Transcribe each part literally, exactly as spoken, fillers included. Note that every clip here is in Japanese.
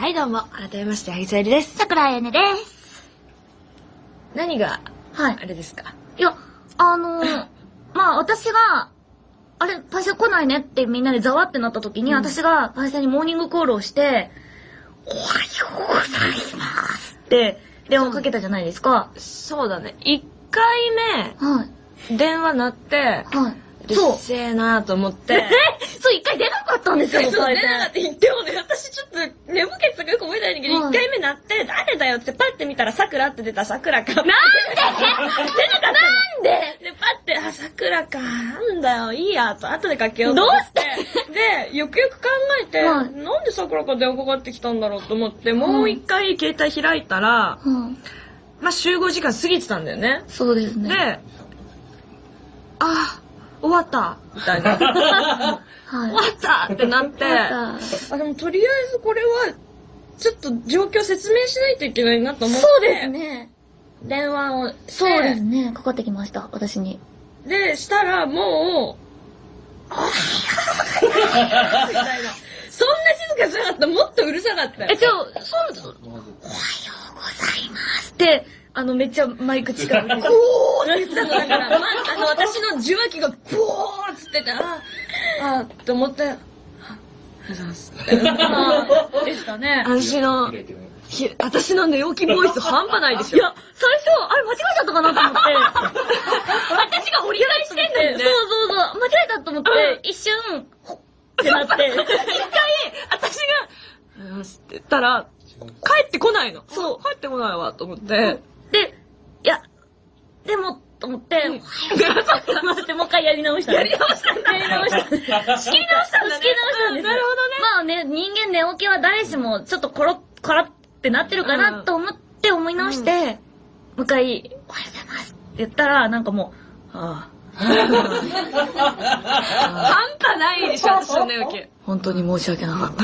はいどうも、改めまして、萩さゆりです。 桜彩音です。 何が、 はい。 あれですか？ いや、あのー、まあ私が、あれ、パイセン来ないねってみんなでざわってなった時に、うん、私がパイセンにモーニングコールをして、おはようございますって電話かけたじゃないですか。 そうだね。いっかいめ、はい、電話鳴って、はい。うるせえなーと思って。 えそう、一回出なかったんですよ、 そう、出なかった。でもね、私ちょっと寝ぼけてたからよく覚えてないんだけど、一、はい、回目鳴って、誰だよってパッて見たら、さくらって出た、さくらか。なんで出なかったのなんでで、 パッて、あ、さくらか。なんだよ、いいや、と、後でかけようと思って。 どうしてで、よくよく考えて、はい、なんでさくらから電話かかってきたんだろうと思って、もう一回携帯開いたら、うん、まあ集合時間過ぎてたんだよね。 そうですね。 で、あ、終わったみたいな、はい、終わったってなってあでもとりあえずこれはちょっと状況説明しないといけないなと思ってそうですね電話をしてそうですねかかってきました私にでしたらもうおはようございますみたいなそんな静かじゃなかったもっとうるさかったよえじゃあそうですおはようございますってあの、めっちゃマイク近くに、ゴーって言ってたのだから、まあの、私の受話器がボーっつってて、ああ、と思って、ありがとうございます。 でしたね。 私の、私の寝起きボイス半端ないでしょ。 いや、最初、あれ間違えちゃったかなと思って。私が折り返してんだよね。そうそうそう、間違えたと思って、一瞬、ほっってなって。一回、 私が、うんって言ったら、帰ってこないの。そう、帰ってこないわ、と思って。 で、いや、でも、と思って、うん、待って、もう一回やり直した。 やり直したんだ。 やり直した。仕切り直したんだね。仕切り直したんです。 なるほどね。 まあね、人間寝起きは誰しも、ちょっとコロッ、コロってなってるかなと思って思い直して、うん、もう一回、おはようございますって言ったら、なんかもう、はぁ。 半端ないでしょ、私の寝起き。 本当に申し訳なかった。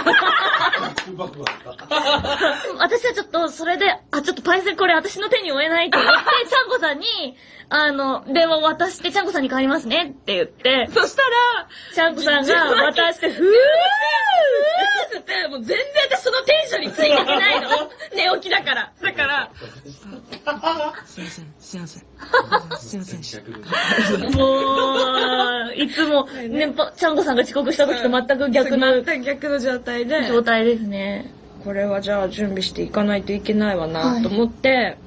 私はちょっとそれで、あ、ちょっとパイセンこれ私の手に負えないと思って、ちゃんこさんに、あの、電話を渡して、ちゃんこさんに帰りますねって言って、 そしたら、 ちゃんこさんが渡して、ふーふーって言って、もう全然私そのテンションについていけないの。寝起きだから。だから、すいません、すいません。すいません。 もう、いつも、ね、ちゃんこさんが遅刻した時と全く逆の、 全く逆の状態で。 状態ですね。 これはじゃあ準備していかないといけないわなと思って、はい、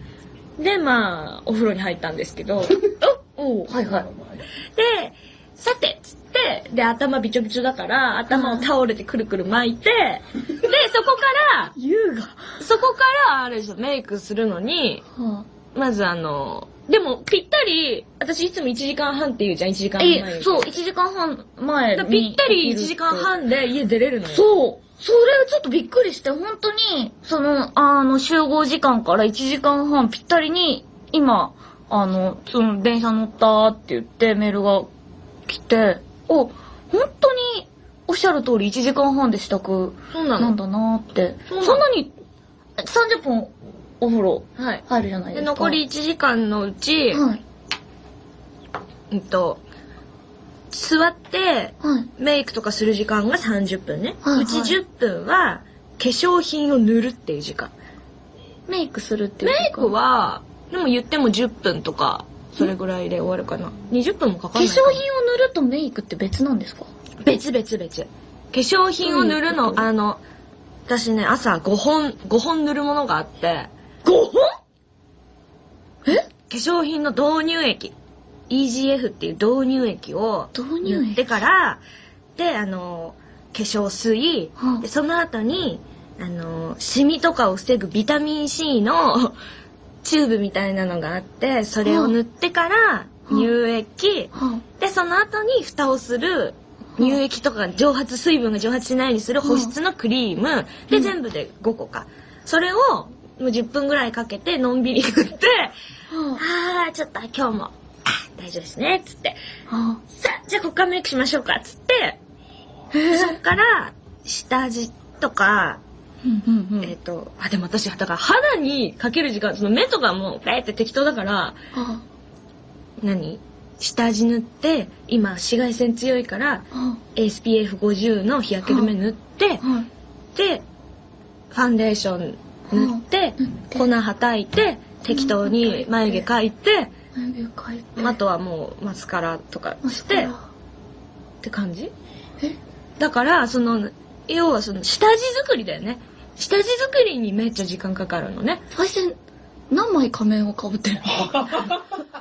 で、まあ、お風呂に入ったんですけど、 おおはいはい。 で、さて、つって、で、頭びちょびちょだから、頭をタオルでくるくる巻いて、で、そこから、 優雅。 そこから、あれでしょ、メイクするのに、はあ、まずあの、でも、ぴったり、私いつもいちじかんはんって言うじゃん、いちじかんはん前に。 そう、いちじかんはん前に。 ぴったりいちじかんはんで家出れるのよ。 そう。それちょっとびっくりして、本当に、その、あの、集合時間からいちじかんはんぴったりに、今、あの、その、電車乗ったって言ってメールが来て、お、本当に、おっしゃる通りいちじかんはんで支度なんだなって。そんなに、さんじゅっぷんお風呂入るじゃないですか。 で、残りいちじかんのうち、はい、うんと、座って、はい、メイクとかする時間がさんじゅっぷんね。はいはい、うちじゅっぷんは、化粧品を塗るっていう時間。 メイクするっていう時間。 メイクは、でも言ってもじゅっぷんとか、それぐらいで終わるかな。にじゅっぷんもかかんないかな。 化粧品を塗るとメイクって別なんですか？ 別別別。化粧品を塗るの、あの、私ね、朝ごほん、ごほん塗るものがあって。 ごほん？え？ 化粧品の導入液。イージーエフ っていう導入液を塗ってから、で、あの、化粧水、はあ、でその後に、あの、シミとかを防ぐビタミン C のチューブみたいなのがあって、それを塗ってから、乳液、はあ、で、その後に蓋をする、乳液とか蒸発、水分が蒸発しないようにする保湿のクリーム、はあ、で、全部でごこか。それを、もうじゅっぷんぐらいかけて、のんびり塗って、はあ、あー、ちょっと今日も、大丈夫ですね、つって。はあ、さあ、じゃあこっからメイクしましょうか、つって。そっから、下地とか、えっと、あ、でも私、だから肌にかける時間、その目とかも、ペーって適当だから、はあ、何下地塗って、今、紫外線強いから、はあ、エスピーエフごじゅう の日焼け止め塗って、はあ、で、 ァンデーション塗って、粉はたいて、適当に眉毛描いて、 眉毛描いて、 あとはもうマスカラとかしてって感じ。 えだからその要はその下地作りだよね。下地作りにめっちゃ時間かかるのね。 最初何枚仮面をかぶってるの？